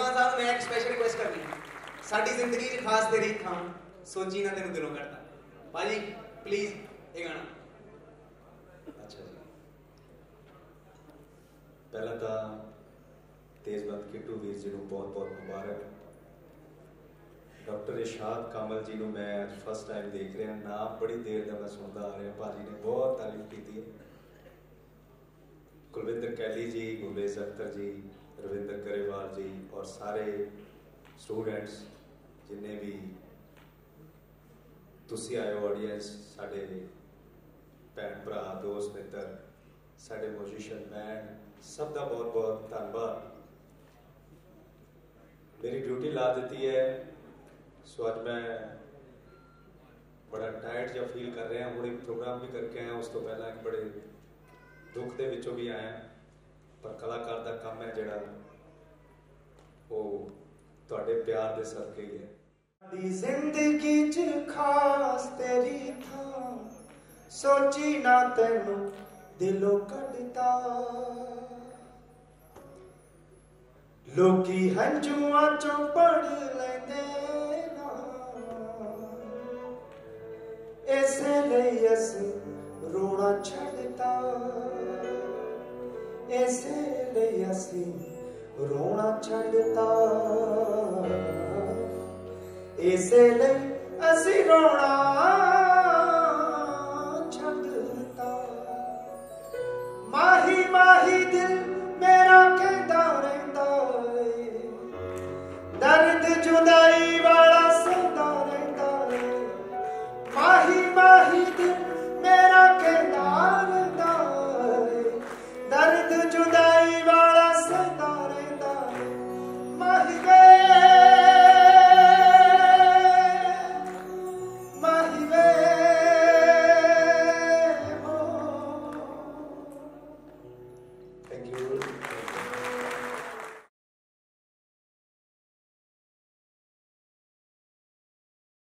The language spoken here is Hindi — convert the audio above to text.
मान साहब मैं एक स्पेशल रिक्वेस्ट करनी है साडी जिंदगी च खास तेरी थां सोची ना तेन दिलों करता भाजी प्लीज ये गाना। अच्छा जी पहला तो तेजबंद किट्टू वीर जी को बहुत बहुत मुबारक। डॉक्टर इरशाद कामल जी को मैं आज फर्स्ट टाइम देख रहा नाम बड़ी देर का मैं सुनता आ रहा भाजी ने बहुत तारीफ की है। कुलविंदर कैली जी गुरवेज अख्तर जी रविंदर गरेवाल जी और सारे स्टूडेंट्स जिन्हें भी तुसी आए ऑडियंस साढ़े भैन भरा दोस्त मित्र साढ़े म्यूजिशियन बैंड सब का बहुत बहुत धन्यवाद। मेरी ड्यूटी ला दी है सो अज मैं बड़ा टायर्ड जहा फील कर रहा हूँ। एक प्रोग्राम भी करके आया उस तो पहला बड़े दुख के विचों भी आया पर कलाकार का काम है जड़ा वो तुहाडे प्यार दे सदके ही है। जिंदगी च खास तेरी थां सोची ना तेनू दिलों कटता लोकी हंजुआ चों पढ़ लेंदे ना इसे लिए असी रोना छड़ता इसे लिए असी रोना छड़ता इसे लिए असी रोना